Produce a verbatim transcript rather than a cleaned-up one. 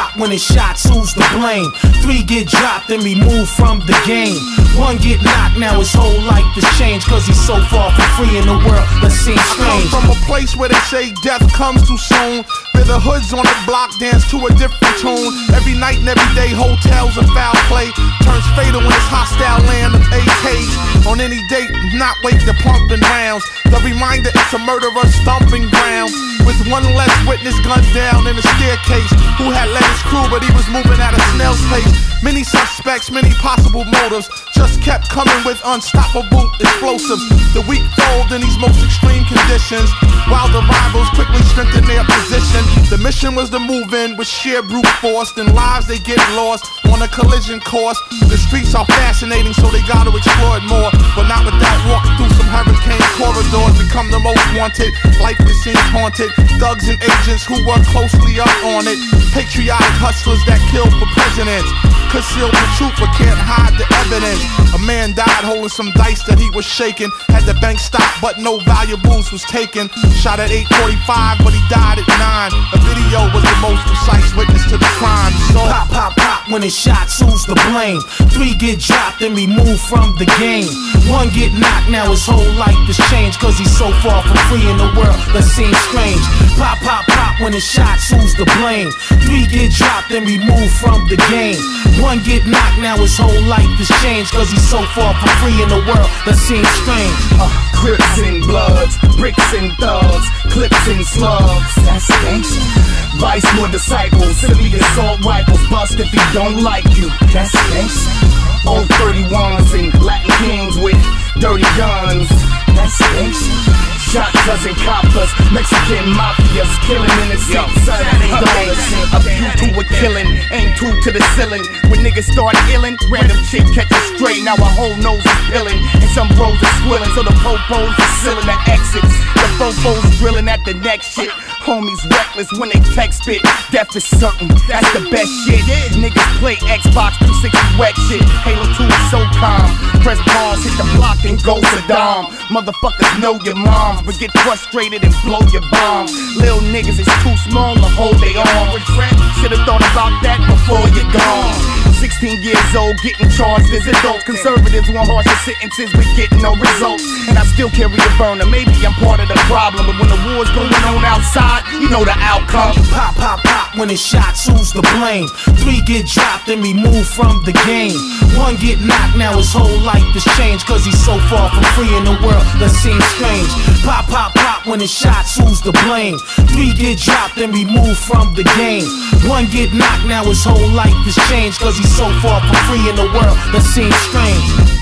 pop when it's shots, who's to blame? Three get dropped and removed from the game. One get knocked, now his whole life has changed, cause he's so far from free in the world that seems strange. I come from a place where they say death comes too soon, where the hoods on the block dance to a different tune. Every night and every day, hotels and foul play turns fatal in this hostile land of A Ks. On any date, not wait the pumping rounds. The reminder it's a murderer's stomping ground. With one less witness gunned down in a staircase, who had led his crew but he was moving at a snail's pace. Many suspects, many possible motives, just kept coming with unstoppable explosives. The weak fold in these most extreme conditions, while the rivals quickly strengthened their position. The mission was to move in with sheer brute force, and lives they get lost on a collision course. The streets are fascinating, so they gotta explore it more, but not without walking through some hurricane corridors. Become the most wanted, life that seems haunted. Thugs and agents who work closely up on it. Patriotic hustlers that kill for presidents, conceal the truth but can't hide the evidence. A man died holding some dice that he was shaking. Had the bank stopped but no valuables was taken. Shot at eight forty-five but he died at nine. A video was the most precise witness to the crime. So pop, pop, pop when it's shots, who's to blame? Three get dropped and removed from the game. One get knocked, now his whole life has changed, cause he's so far from free in the world that seems strange. Pop, pop, pop when it's shots, who's to blame? Three get dropped and removed from the game. One get knocked, now his whole life has changed, cause he's so far from free in the world that seems strange. uh, Crips and bloods, bricks and thugs, clips and slugs, that's gangsta. Vice more disciples, simply assault rifles, bust if he don't like you, that's gangsta. Old thirty-ones and Latin kings with dirty guns, that's gangsta. Shot dozen coppers, Mexican mafias, killing innocent sons and daughters. A few to a killing, aim two to the ceiling. When niggas start illin', random chick catch a stray. Now a whole nose is peeling, and some bros are squilling. So the popos are sealing the exits. The fofos drilling at the next shit. Homies reckless when they text it. Death is certain, that's the best shit. Niggas play Xbox three sixty wet shit. Halo two is so calm. Press pause, hit the block and go to Dom. Motherfuckers know your moms, but get frustrated and blow your bomb. Lil niggas is too small to hold they arm. Should've thought about that before you're gone. Sixteen years old, getting charged as adults. Conservatives want harsher sentences, but getting no results. And I still carry a burner, maybe I'm part of the problem, but when the war's going on outside, you know the outcome. Pop, pop, pop when it's shots, who's to blame? Three get dropped and removed from the game. One get knocked, now his whole life has changed, cause he's so far from free in the world that seems strange. Pop, pop, pop when it's shots, who's to blame? Three get dropped and removed from the game. One get knocked, now his whole life has changed, cause he's so far from free in the world that seems strange.